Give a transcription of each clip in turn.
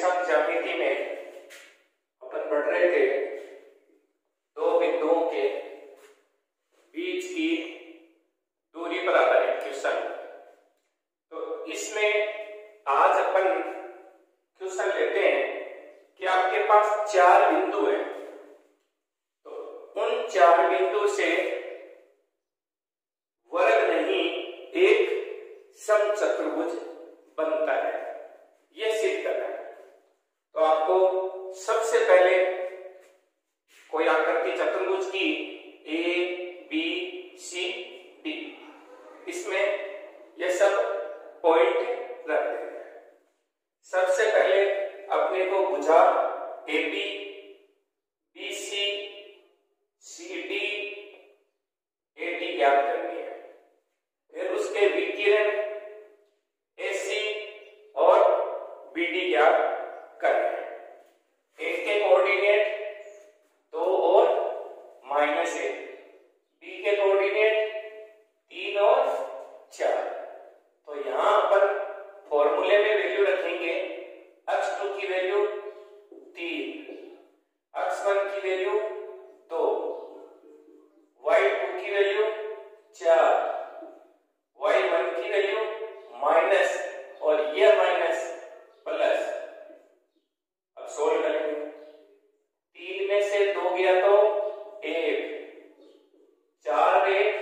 साथ ज्यामिति में अपन पढ़ रहे थे दो बिंदुओं के बीच की दूरी पर आधारित क्वेश्चन। तो इसमें आज अपन क्वेश्चन लेते हैं कि आपके पास चार बिंदु हैं, तो उन चार बिंदु से वर्ग नहीं एक समचतुर्भुज बनता है, यह सिद्ध करना है। तो आपको सबसे पहले कोई आकृति चतुर्भुज की ए बी सी डी, इसमें यह सब पॉइंट रख देते हैं। सबसे पहले अपने को भुजा A B B C C D A D ज्ञात करनी है। फिर उसके विकिरण ए सी और बी डी ज्ञात करने हैं। एक के कोऑर्डिनेट 2 और -1, बी के कोऑर्डिनेट 3 और 4। तो यहां पर फॉर्मूले में वैल्यू रखेंगे। x2 की वैल्यू 3, x1 की वैल्यू 2, y2 की वैल्यू 4, y1 की वैल्यू माइनस और यह माइनस प्लस। अब सोल्व करेंगे। 3 में से 2 गया तो 1, 4 1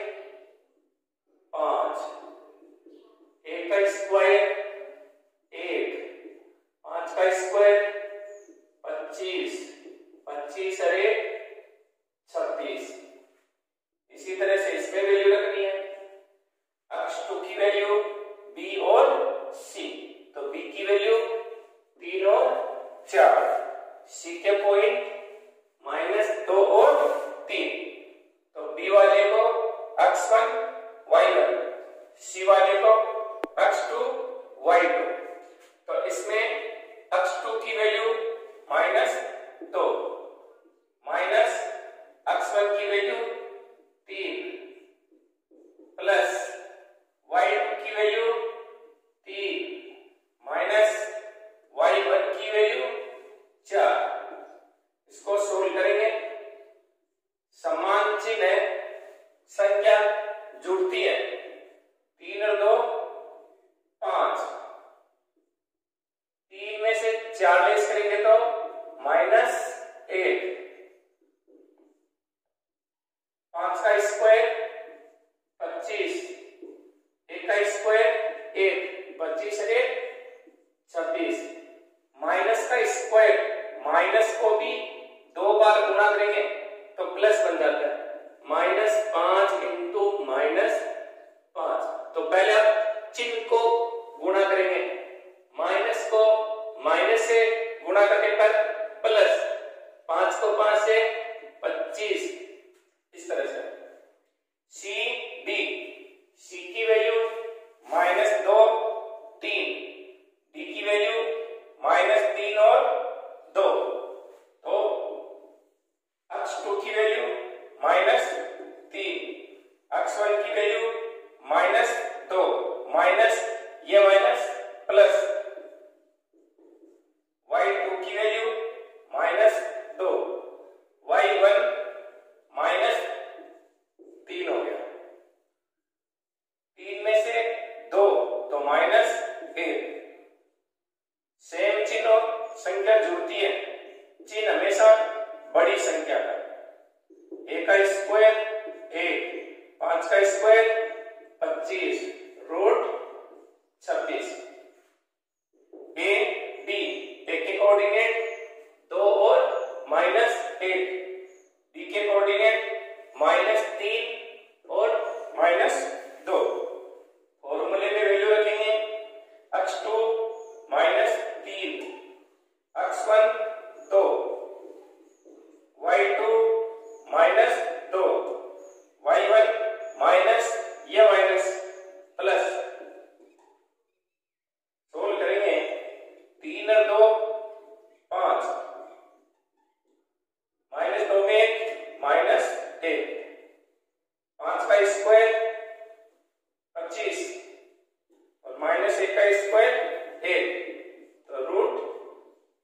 5, 1 का स्क्वायर 1, 5 का स्क्वायर 25, 25 और 1 36। इसी तरह से इसमें वैल्यू रखनी है। x2 की वैल्यू b और c, तो b की वैल्यू 3 और 4, c के पॉइंट -2 और 3। तो b वाले को x1 y1, c वाले को x2 y2। तो इसमें x2 की वैल्यू -2, माइनस x1 की वैल्यू 3, प्लस y2 की वैल्यू 3, माइनस y1 की वैल्यू 4। इसको सोल्व करेंगे। समान चिन्ह है, संख्या जुड़ती है। 3 और 2 5, 3 में से 4 लेस करेंगे तो -1, 5 का स्क्वायर 25, 1 का स्क्वायर 1, 25 और 1 26। माइनस का स्क्वायर, माइनस को भी 2 बार गुणा करेंगे तो प्लस बन जाता है। -5 इंटू -5। तो पहले आप चिन्ह को गुणा करेंगे। माइनस को माइनस से गुणा करने पर प्लस, 5 को 5 से 25। इस तरह से सी डी, सी की वैल्यू -2 3, डी की वैल्यू -3 और 2। तो x2 की वैल्यू -3, x1 की वैल्यू -2, माइनस ये माइनस प्लस, y2 की वैल्यू -2, y1 -3 हो गया। 3 में से 2 तो -1। सेम चिन्ह और संख्या जुड़ती है। चिन्ह हमेशा बड़ी संख्या का। 1 का स्क्वायर 1, 5 का square 25, root 26। A D, A के कोऑर्डिनेट 2 और -1, डी के कोऑर्डिनेट -3 और -2। फॉर्मूले में वैल्यू रखेंगे। x2 -3, x1 2, y2 -2, y1 minus या माइनस प्लस। सोल्व करेंगे। 3 और 2 5, -2 में 1 -1, 5 का स्क्वायर 25 और -1 का स्क्वायर 1, तो रूट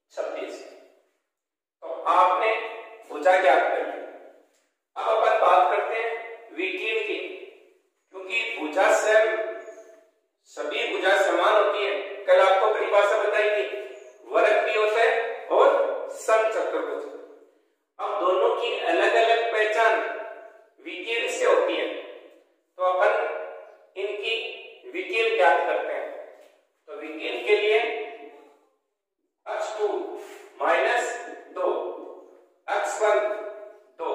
भुजा समान होती है। कल आपको परिभाषा बताई थी, वर्ग भी होता है और समचतुर्भुज। अब दोनों की अलग अलग पहचान विकीर्ण से होती है, तो अपन इनकी विकीर्ण ज्ञात करते हैं। तो विकीर्ण के लिए x2 minus 2, x1 2,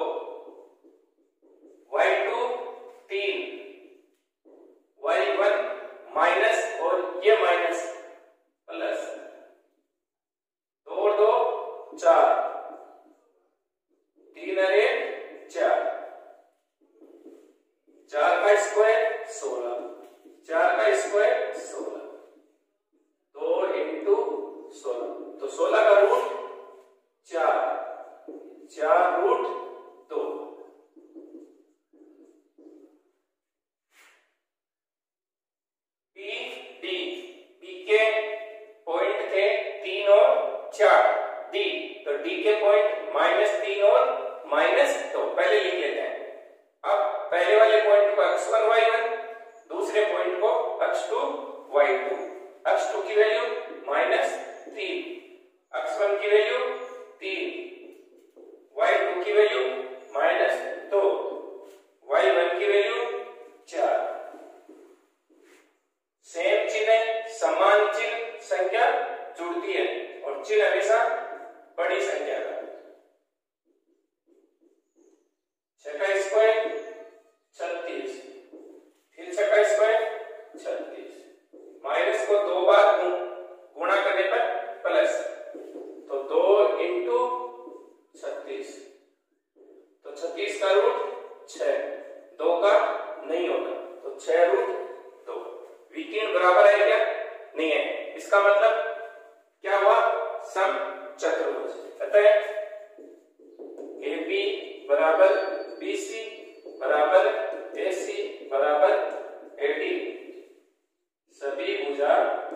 y2 3, y1 minus और ये माइनस प्लस 2 2 4, 3 अरे 4, 4 का स्क्वायर 16, 4 का स्क्वायर 16, 2 इंटू 16, तो 16 का रूट 4, 4 रूट 2। पी के पॉइंट थे 3 और 4, डी, तो डी के पॉइंट -3 और -2 पहले लिख लेते हैं। अब पहले वाले पॉइंट को x1 y1, दूसरे पॉइंट को x2 y2। x2 की वैल्यू -3, x1 की वैल्यू 3, y2 की वैल्यू -2, y1 की वैल्यू 4। सेम चिन्ह है, समान चिन्ह संख्या जुड़ती है और चिन्ह हमेशा बड़ी संख्या का। 6 का स्क्वायर 36, फिर 6 का स्क्वायर 36, माइनस को 2 बार गुणा करने पर प्लस, तो 2 इंटू 36, तो 36 का रूट 6, 2 का नहीं होगा, तो 6 रूट 2। विकीर्ण बराबर है क्या? नहीं है। इसका मतलब क्या हुआ? समचतुर्भुज। अतः AB बराबर BC बराबर AC बराबर AD, सभी भुजा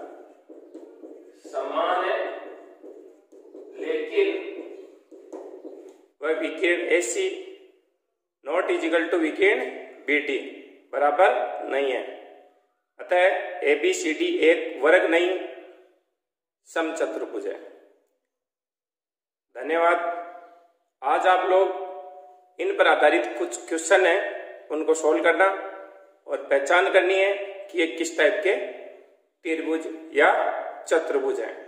समान है, लेकिन वह विकीर्ण AC नॉट इजिकल टू विकीर्ण BD बराबर नहीं है। अतः ABCD एक वर्ग नहीं समचतुर्भुज है। धन्यवाद। आज आप लोग इन पर आधारित कुछ क्वेश्चन है, उनको सोल्व करना और पहचान करनी है कि ये किस टाइप के त्रिभुज या चतुर्भुज हैं।